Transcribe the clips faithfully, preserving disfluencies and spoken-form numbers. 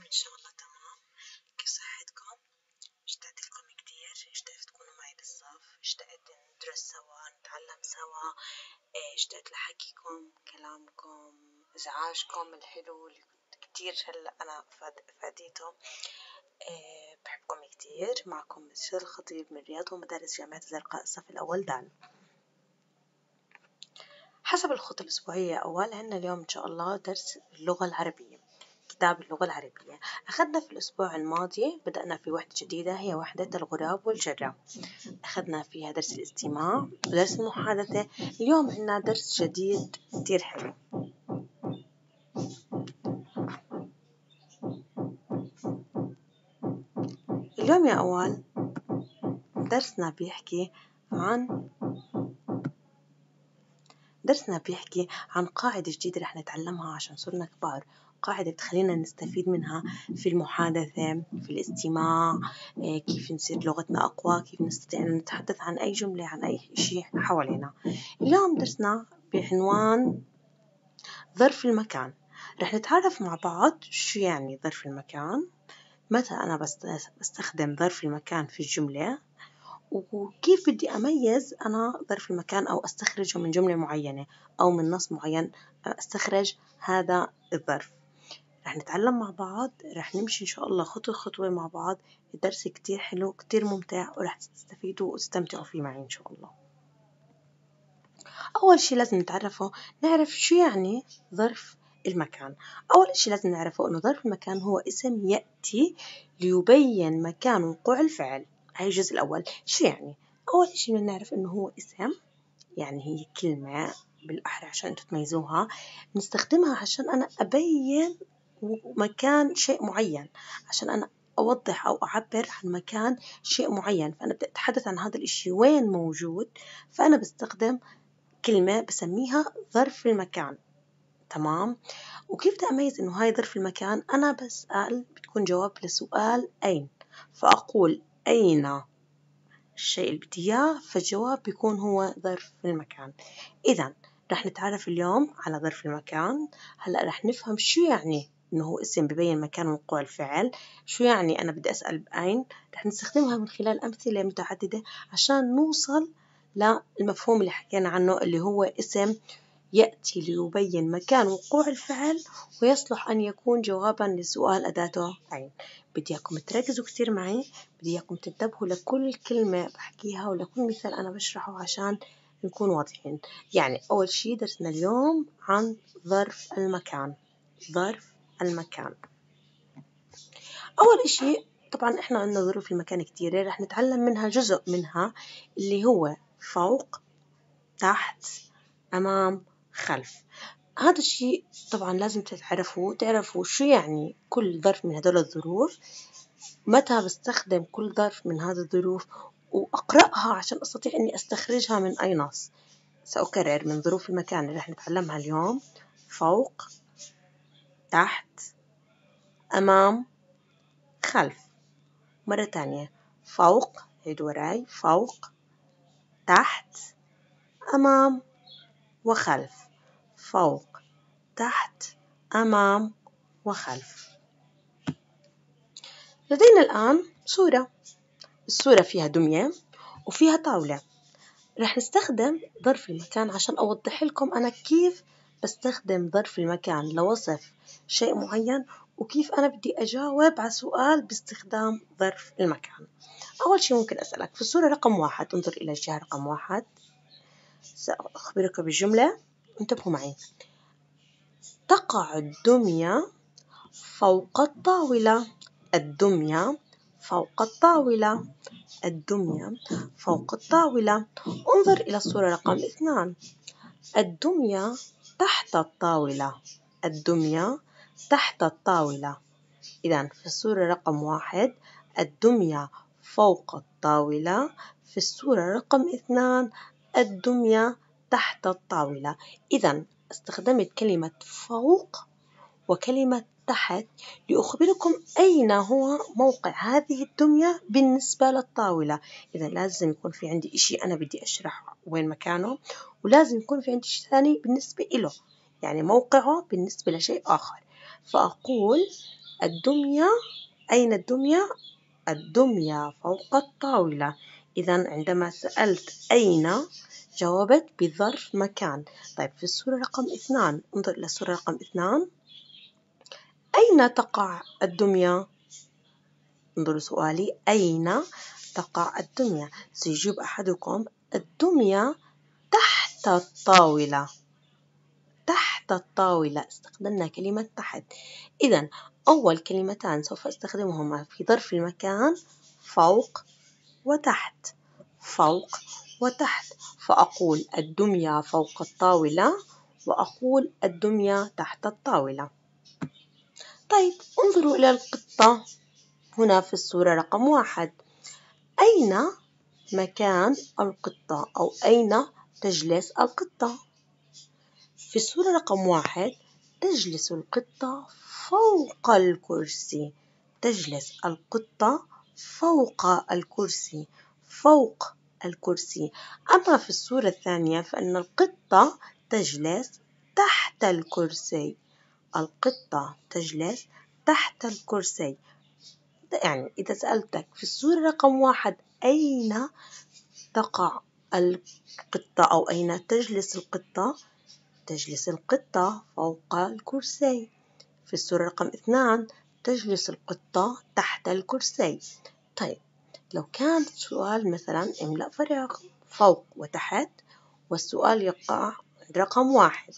إن شاء الله تمام. كيف صحتكم؟ اشتقت لكم كتير، اشتقت تكونوا معي بالصف، اشتقت ندرس سوا، نتعلم سوا، اشتقت لحكيكم، كلامكم، إزعاجكم الحلو اللي كنت كتير هلأ أنا فاديته. اه بحبكم كتير. معكم مسير الخطيب من رياض ومدارس جامعة الزرقاء الصف الأول دال. حسب الخطة الأسبوعية أول عنا اليوم إن شاء الله درس اللغة العربية، كتاب اللغة العربية. أخذنا في الأسبوع الماضي بدأنا في وحدة جديدة هي وحدة الغراب والجرة، أخذنا فيها درس الاستماع ودرس المحادثة. اليوم عنا درس جديد كتير حلو. اليوم يا أول درسنا بيحكي عن درسنا بيحكي عن قاعدة جديدة رح نتعلمها عشان صرنا كبار، قاعدة بتخلينا نستفيد منها في المحادثة، في الاستماع، كيف نصير لغتنا أقوى، كيف نستطيع أن نتحدث عن أي جملة، عن أي شيء حوالينا. اليوم درسنا بعنوان ظرف المكان. رح نتعرف مع بعض شو يعني ظرف المكان، متى أنا بستخدم ظرف المكان في الجملة، وكيف بدي أميز أنا ظرف المكان أو أستخرجه من جملة معينة أو من نص معين أستخرج هذا الظرف. رح نتعلم مع بعض، رح نمشي إن شاء الله خطوة خطوة مع بعض. الدرس كتير حلو كتير ممتع ورح تستفيدوا وتستمتعوا فيه معي إن شاء الله. أول شيء لازم نتعرفه نعرف شو يعني ظرف المكان. أول شيء لازم نعرفه إنه ظرف المكان هو اسم يأتي ليبين مكان وقوع الفعل. هاي الجزء الأول. شو يعني؟ أول شيء بدنا نعرف إنه هو اسم، يعني هي كلمة بالأحرى عشان أنتوا تميزوها، نستخدمها عشان أنا أبين مكان شيء معين، عشان أنا أوضح أو أعبر عن مكان شيء معين، فأنا بدي أتحدث عن هذا الإشي وين موجود، فأنا بستخدم كلمة بسميها ظرف المكان. تمام؟ وكيف بدي أميز إنه هاي ظرف المكان؟ أنا بسأل، بتكون جواب لسؤال أين، فأقول أين الشيء اللي بدي إياه، فالجواب بيكون هو ظرف المكان. إذن رح نتعرف اليوم على ظرف المكان. هلأ رح نفهم شو يعني إنه هو اسم ببين مكان وقوع الفعل، شو يعني أنا بدي أسأل بأين. رح نستخدمها من خلال أمثلة متعددة عشان نوصل للمفهوم اللي حكينا عنه، اللي هو اسم يأتي ليبين مكان وقوع الفعل ويصلح أن يكون جوابا لسؤال أداته أين. بدي إياكم تركزوا كثير معي، بدي إياكم تنتبهوا لكل كلمة بحكيها ولكل مثال أنا بشرحه عشان نكون واضحين. يعني أول شيء درسنا اليوم عن ظرف المكان. ظرف المكان أول شيء طبعا إحنا عندنا ظروف المكان كثيرة، رح نتعلم منها جزء منها اللي هو فوق، تحت، أمام، خلف. هذا الشيء طبعا لازم تعرفوا تعرفوا شو يعني كل ظرف من هذول الظروف، متى بستخدم كل ظرف من هذه الظروف، وأقرأها عشان أستطيع أني أستخرجها من أي نص. سأكرر من ظروف المكان اللي رح نتعلمها اليوم: فوق، تحت، أمام، خلف. مرة تانية: فوق، عيد وراي، فوق، تحت، أمام، وخلف. فوق، تحت، أمام، وخلف. لدينا الآن صورة، الصورة فيها دمية وفيها طاولة. رح نستخدم ظرف المكان عشان أوضح لكم أنا كيف بستخدم ظرف المكان لوصف شيء معين، وكيف أنا بدي أجاوب على سؤال باستخدام ظرف المكان. أول شيء ممكن أسألك في الصورة رقم واحد، انظر إلى الجهة رقم واحد، سأخبرك بالجملة، انتبهوا معي: تقع الدمية فوق الطاولة. الدمية فوق الطاولة. الدمية فوق الطاولة. انظر إلى الصورة رقم اثنان: الدمية تحت الطاولة. الدمية تحت الطاولة. إذن في الصورة رقم واحد الدمية فوق الطاولة، في الصورة رقم اثنان الدمية تحت الطاولة. إذن استخدمت كلمة فوق وكلمة تحت لأخبركم أين هو موقع هذه الدمية بالنسبة للطاولة. إذا لازم يكون في عندي إشي أنا بدي أشرح وين مكانه، ولازم يكون في عندي شيء ثاني بالنسبة إله، يعني موقعه بالنسبة لشيء آخر. فأقول الدمية. أين الدمية؟ الدمية فوق الطاولة. إذا عندما سألت أين جاوبت بظرف مكان. طيب في الصورة رقم اثنان، انظر إلى الصورة رقم اثنان. أين تقع الدمية؟ انظروا سؤالي، أين تقع الدمية؟ سيجيب أحدكم الدمية تحت الطاولة. تحت الطاولة، استخدمنا كلمة تحت. إذا أول كلمتان سوف أستخدمهما في ظرف المكان فوق وتحت. فوق وتحت، فأقول الدمية فوق الطاولة وأقول الدمية تحت الطاولة. طيب انظروا إلى القطة هنا في الصورة رقم واحد. أين مكان القطة أو أين تجلس القطة؟ في الصورة رقم واحد تجلس القطة فوق الكرسي. تجلس القطة فوق الكرسي. فوق الكرسي. أما في الصورة الثانية فإن القطة تجلس تحت الكرسي. القطة تجلس تحت الكرسي. يعني إذا سألتك في الصورة رقم واحد أين تقع القطة أو أين تجلس القطة؟ تجلس القطة فوق الكرسي. في الصورة رقم اثنان تجلس القطة تحت الكرسي. طيب لو كان سؤال مثلا املأ فراغ فوق وتحت والسؤال يقع عند رقم واحد.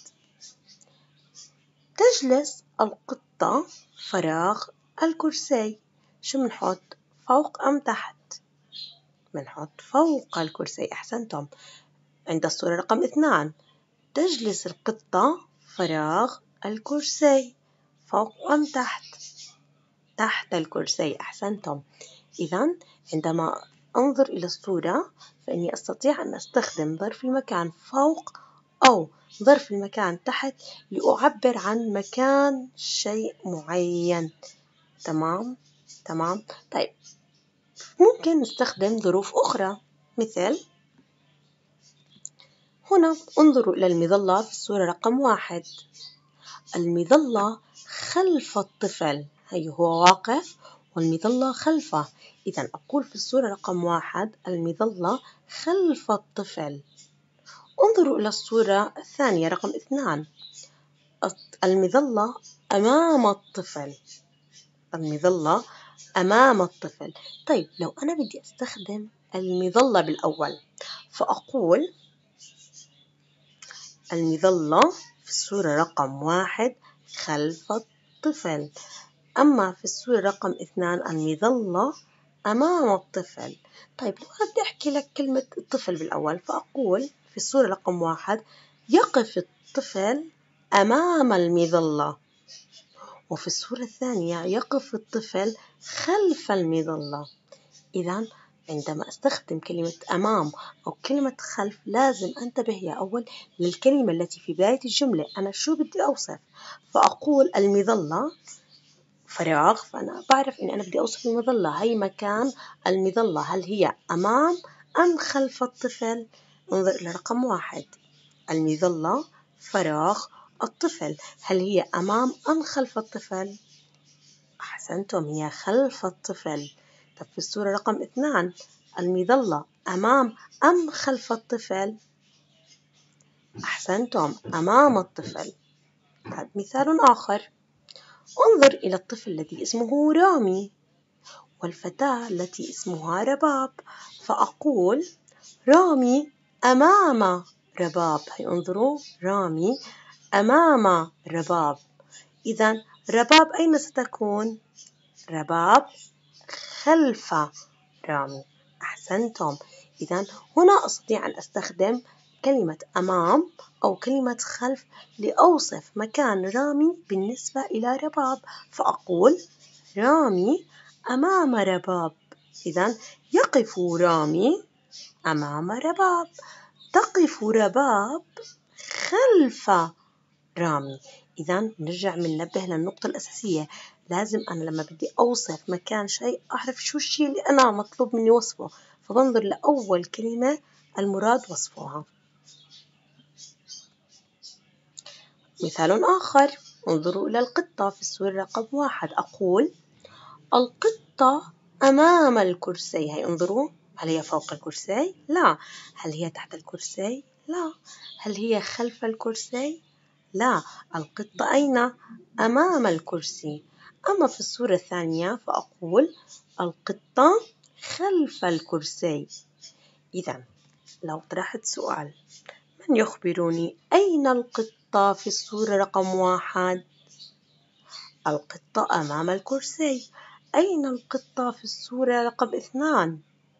تجلس القطة فراغ الكرسي. شو بنحط؟ فوق أم تحت؟ بنحط فوق الكرسي. أحسنتم. عند الصورة رقم اثنان تجلس القطة فراغ الكرسي. فوق أم تحت؟ تحت الكرسي. أحسنتم. إذا عندما أنظر إلى الصورة فإني أستطيع أن أستخدم ظرف المكان فوق أو ظرف المكان تحت لأعبر عن مكان شيء معين. تمام؟ تمام؟ طيب ممكن نستخدم ظروف أخرى، مثل هنا انظروا إلى المظلة في الصورة رقم واحد. المظلة خلف الطفل، هي هو واقف والمظلة خلفه. إذا أقول في الصورة رقم واحد المظلة خلف الطفل. انظروا إلى الصورة الثانية رقم اثنان. المظلة أمام الطفل. المظلة أمام الطفل. طيب لو أنا بدي أستخدم المظلة بالأول فأقول المظلة في الصورة رقم واحد خلف الطفل. أما في الصورة رقم اثنان المظلة أمام الطفل. طيب لو أنا بدي أحكي لك كلمة الطفل بالأول فأقول في الصورة رقم واحد يقف الطفل أمام المظلة. وفي الصورة الثانية يقف الطفل خلف المظلة. إذا عندما أستخدم كلمة أمام أو كلمة خلف لازم أنتبه يا أول للكلمة التي في بداية الجملة. أنا شو بدي أوصف؟ فأقول المظلة فراغ، فأنا بعرف إني أنا بدي أوصف المظلة. هي مكان المظلة، هل هي أمام أم خلف الطفل؟ انظر إلى رقم واحد. المظلة فراغ الطفل، هل هي أمام أم خلف الطفل؟ أحسنتم، هي خلف الطفل. طب في الصورة رقم اثنان المظلة أمام أم خلف الطفل؟ أحسنتم، أمام الطفل. طيب مثال آخر، انظر إلى الطفل الذي اسمه رامي والفتاة التي اسمها رباب، فأقول رامي أمام رباب. هي انظروا، رامي أمام رباب. إذا رباب أين ستكون؟ رباب خلف رامي. أحسنتم. إذا هنا أستطيع أن أستخدم كلمة أمام أو كلمة خلف لأوصف مكان رامي بالنسبة إلى رباب، فأقول رامي أمام رباب. إذا يقف رامي أمام رباب، تقف رباب خلف رامي. إذا نرجع بننبه للنقطة الأساسية، لازم أنا لما بدي أوصف مكان شيء أعرف شو الشيء اللي أنا مطلوب مني وصفه، فبنظر لأول كلمة المراد وصفها. مثال آخر، انظروا إلى القطة في الصورة رقم واحد. أقول القطة أمام الكرسي. هي انظروا، هل هي فوق الكرسي؟ لا. هل هي تحت الكرسي؟ لا. هل هي خلف الكرسي؟ لا. القطة أين؟ أمام الكرسي. أما في الصورة الثانية فأقول القطة خلف الكرسي. إذن لو طرحت سؤال، من يخبرني أين القطة في الصورة رقم واحد؟ القطة أمام الكرسي. أين القطة في الصورة رقم اثنان؟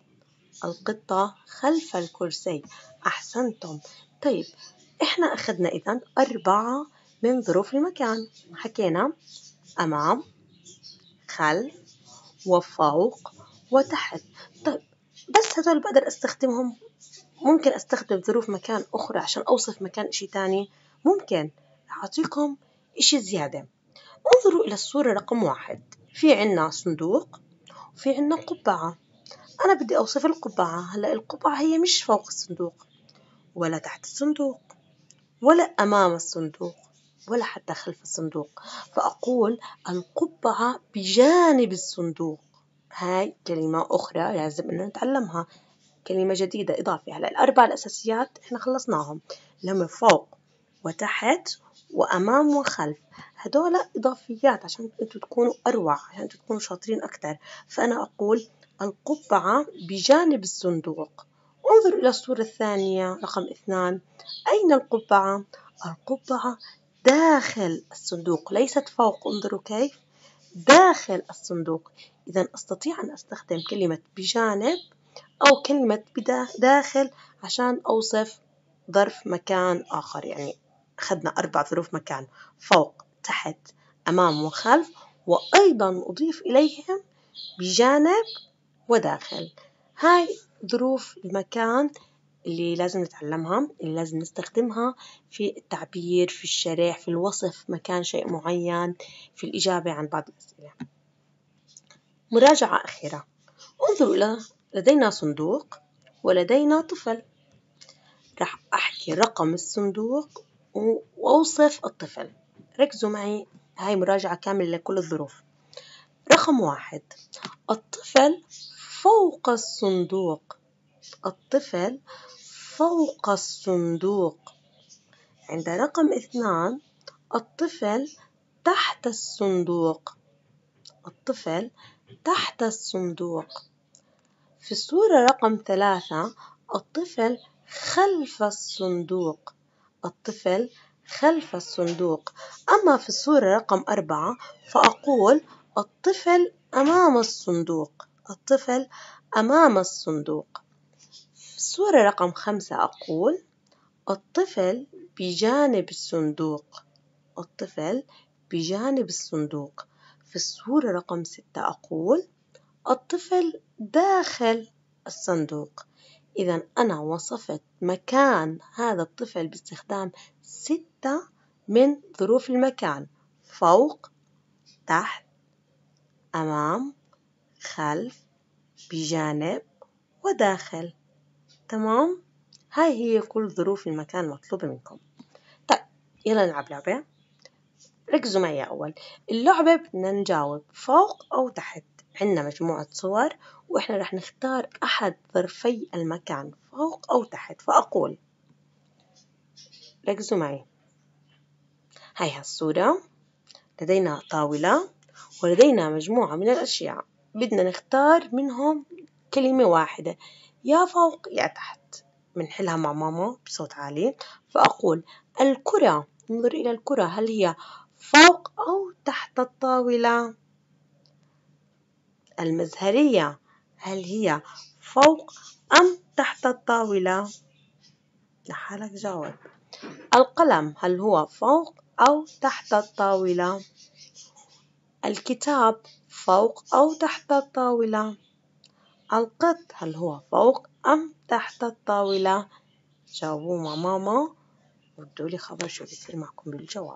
القطة خلف الكرسي. أحسنتم. طيب، إحنا أخذنا إذن أربعة من ظروف المكان. حكينا أمام، خلف، وفوق، وتحت. طيب، بس هذول بقدر أستخدمهم؟ ممكن أستخدم ظروف مكان أخرى عشان أوصف مكان إشي تاني؟ ممكن. أعطيكم إشي زيادة. انظروا إلى الصورة رقم واحد. في عنا صندوق وفي عنا قبعة. أنا بدي أوصف القبعة. هلأ القبعة هي مش فوق الصندوق ولا تحت الصندوق ولا أمام الصندوق ولا حتى خلف الصندوق، فأقول القبعة بجانب الصندوق. هاي كلمة أخرى لازم أن نتعلمها، كلمة جديدة إضافية. هلأ الأربع الأساسيات إحنا خلصناهم، لما فوق وتحت وأمام وخلف. هدول إضافيات عشان أنتوا تكونوا أروع، عشان أنتوا تكونوا شاطرين أكتر. فأنا أقول القبعة بجانب الصندوق. انظروا إلى الصورة الثانية رقم اثنان. أين القبعة؟ القبعة داخل الصندوق، ليست فوق. انظروا كيف داخل الصندوق. إذا أستطيع أن أستخدم كلمة بجانب أو كلمة داخل عشان أوصف ظرف مكان آخر. يعني أخذنا أربع ظروف مكان: فوق، تحت، أمام، وخلف، وأيضا أضيف إليهم بجانب وداخل. هاي ظروف المكان اللي لازم نتعلمها، اللي لازم نستخدمها في التعبير، في الشرح، في الوصف مكان شيء معين، في الإجابة عن بعض الأسئلة. مراجعة أخيرة. انظروا إلى لدينا صندوق ولدينا طفل. راح أحكي رقم الصندوق وأوصف الطفل. ركزوا معي، هاي مراجعة كاملة لكل الظروف. رقم واحد، الطفل فوق الصندوق. الطفل فوق الصندوق. عند رقم اثنان، الطفل تحت الصندوق. الطفل تحت الصندوق. في الصورة رقم ثلاثة، الطفل خلف الصندوق. الطفل خلف الصندوق. أما في الصورة رقم أربعة فأقول الطفل أمام الصندوق. الطفل أمام الصندوق. في الصورة رقم خمسة أقول الطفل بجانب الصندوق. الطفل بجانب الصندوق. في الصورة رقم ستة أقول الطفل داخل الصندوق. إذا أنا وصفت مكان هذا الطفل باستخدام ستة من ظروف المكان: فوق، تحت، أمام، خلف، بجانب، وداخل. تمام؟ هاي هي كل ظروف المكان المطلوبة منكم. طيب، يلا نلعب لعبة. ركزوا معي أول. اللعبة بدنا نجاوب فوق أو تحت. عندنا مجموعة صور وإحنا رح نختار أحد ظرفي المكان، فوق أو تحت. فأقول، ركزوا معي، هاي الصورة، لدينا طاولة ولدينا مجموعة من الأشياء، بدنا نختار منهم كلمة واحدة، يا فوق يا تحت. منحلها مع ماما بصوت عالي. فأقول الكرة. انظر إلى الكرة، هل هي فوق أو تحت الطاولة؟ المزهرية، هل هي فوق أم تحت الطاولة؟ لحالك جاوب. القلم، هل هو فوق أو تحت الطاولة؟ الكتاب فوق أو تحت الطاولة؟ القط، هل هو فوق أم تحت الطاولة؟ جاوبوا مع ماما وردوا لي خبر شو بيصير معكم بالجواب.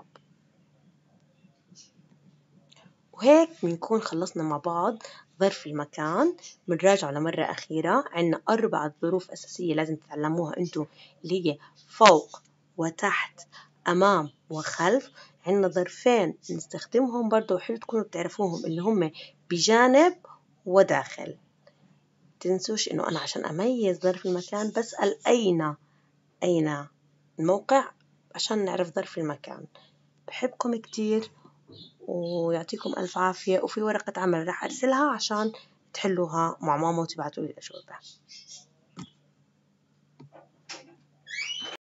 وهيك بنكون خلصنا مع بعض ظرف المكان. بنراجع لمرة أخيرة. عنا أربعة ظروف أساسية لازم تتعلموها أنتوا، اللي هي فوق وتحت، أمام وخلف. عندنا ظرفين نستخدمهم برضو، حلو تكونوا بتعرفوهم، اللي هم بجانب وداخل. تنسوش إنه أنا عشان أميز ظرف المكان بسأل أين أين الموقع عشان نعرف ظرف المكان. بحبكم كتير ويعطيكم ألف عافية، وفي ورقة عمل راح أرسلها عشان تحلوها مع ماما وتبعتوا لي الأجوبة.